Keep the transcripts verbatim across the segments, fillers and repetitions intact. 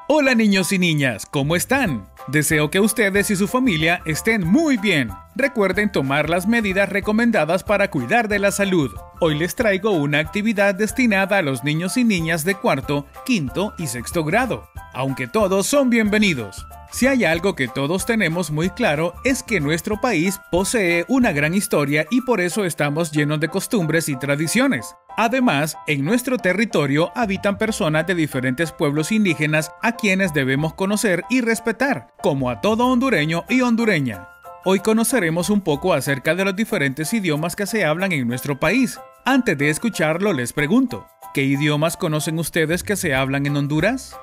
Hola niños y niñas, ¿cómo están? Deseo que ustedes y su familia estén muy bien. Recuerden tomar las medidas recomendadas para cuidar de la salud. Hoy les traigo una actividad destinada a los niños y niñas de cuarto, quinto y sexto grado, aunque todos son bienvenidos. Si hay algo que todos tenemos muy claro es que nuestro país posee una gran historia y por eso estamos llenos de costumbres y tradiciones. Además, en nuestro territorio habitan personas de diferentes pueblos indígenas a quienes debemos conocer y respetar, como a todo hondureño y hondureña. Hoy conoceremos un poco acerca de los diferentes idiomas que se hablan en nuestro país. Antes de escucharlo les pregunto, ¿qué idiomas conocen ustedes que se hablan en Honduras?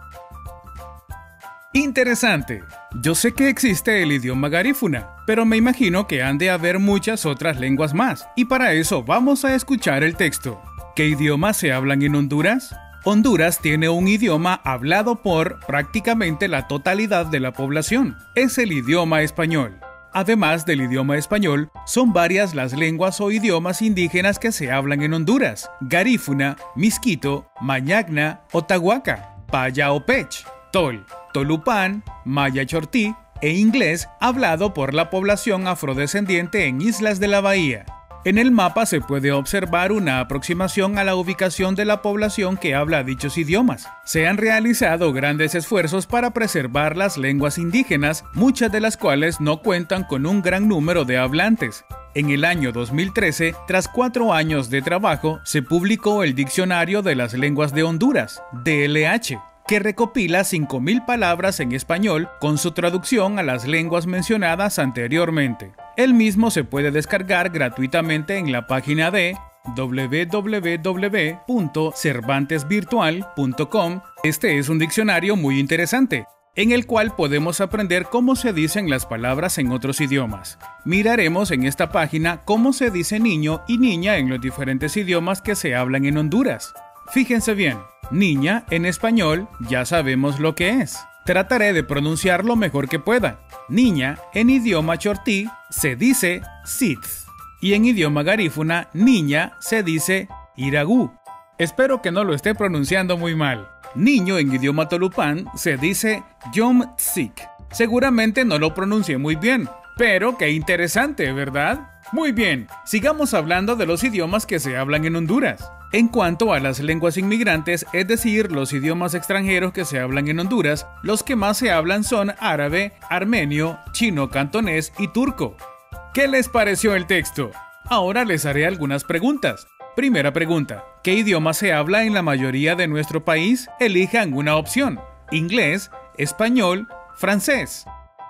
Interesante. Yo sé que existe el idioma garífuna, pero me imagino que han de haber muchas otras lenguas más, y para eso vamos a escuchar el texto. ¿Qué idiomas se hablan en Honduras? Honduras tiene un idioma hablado por prácticamente la totalidad de la población. Es el idioma español. Además del idioma español, son varias las lenguas o idiomas indígenas que se hablan en Honduras: garífuna, misquito, mañagna, otahuaca, payaopech, tol, tolupán, maya chortí e inglés hablado por la población afrodescendiente en Islas de la Bahía. En el mapa se puede observar una aproximación a la ubicación de la población que habla dichos idiomas. Se han realizado grandes esfuerzos para preservar las lenguas indígenas, muchas de las cuales no cuentan con un gran número de hablantes. En el año dos mil trece, tras cuatro años de trabajo, se publicó el Diccionario de las Lenguas de Honduras, D L H, que recopila cinco mil palabras en español con su traducción a las lenguas mencionadas anteriormente. El mismo se puede descargar gratuitamente en la página de doble u doble u doble u punto cervantes virtual punto com. Este es un diccionario muy interesante, en el cual podemos aprender cómo se dicen las palabras en otros idiomas. Miraremos en esta página cómo se dice niño y niña en los diferentes idiomas que se hablan en Honduras. Fíjense bien. Niña, en español, ya sabemos lo que es. Trataré de pronunciar lo mejor que pueda. Niña, en idioma chortí, se dice sitz. Y en idioma garífuna, niña, se dice iragú. Espero que no lo esté pronunciando muy mal. Niño, en idioma tolupán, se dice yom tsik. Seguramente no lo pronuncié muy bien, pero qué interesante, ¿verdad? Muy bien, sigamos hablando de los idiomas que se hablan en Honduras. En cuanto a las lenguas inmigrantes, es decir, los idiomas extranjeros que se hablan en Honduras, los que más se hablan son árabe, armenio, chino cantonés y turco. ¿Qué les pareció el texto? Ahora les haré algunas preguntas. Primera pregunta, ¿qué idioma se habla en la mayoría de nuestro país? Elijan una opción: inglés, español, francés.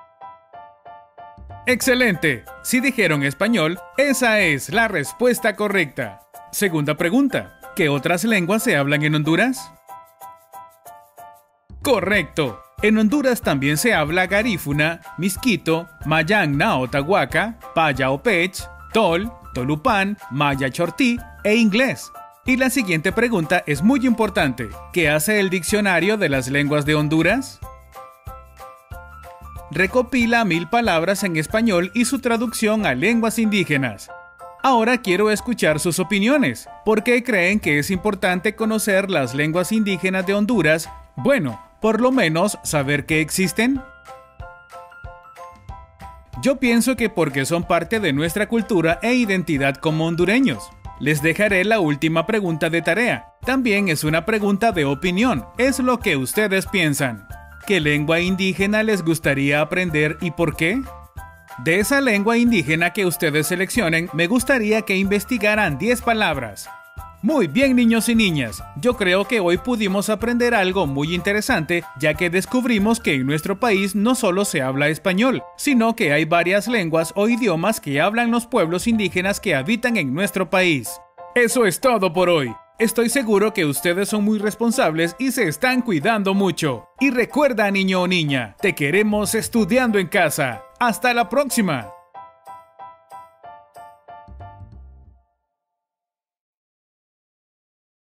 ¡Excelente! Si dijeron español, esa es la respuesta correcta. Segunda pregunta, ¿qué otras lenguas se hablan en Honduras? ¡Correcto! En Honduras también se habla garífuna, misquito, mayangna o tahuaca, payaopech, tol, tolupán, maya chortí e inglés. Y la siguiente pregunta es muy importante. ¿Qué hace el Diccionario de las Lenguas de Honduras? Recopila mil palabras en español y su traducción a lenguas indígenas. Ahora quiero escuchar sus opiniones. ¿Por qué creen que es importante conocer las lenguas indígenas de Honduras? Bueno, por lo menos saber que existen. Yo pienso que porque son parte de nuestra cultura e identidad como hondureños. Les dejaré la última pregunta de tarea. También es una pregunta de opinión, es lo que ustedes piensan. ¿Qué lengua indígena les gustaría aprender y por qué? De esa lengua indígena que ustedes seleccionen, me gustaría que investigaran diez palabras. Muy bien, niños y niñas, yo creo que hoy pudimos aprender algo muy interesante, ya que descubrimos que en nuestro país no solo se habla español, sino que hay varias lenguas o idiomas que hablan los pueblos indígenas que habitan en nuestro país. Eso es todo por hoy. Estoy seguro que ustedes son muy responsables y se están cuidando mucho. Y recuerda, niño o niña, te queremos estudiando en casa. ¡Hasta la próxima!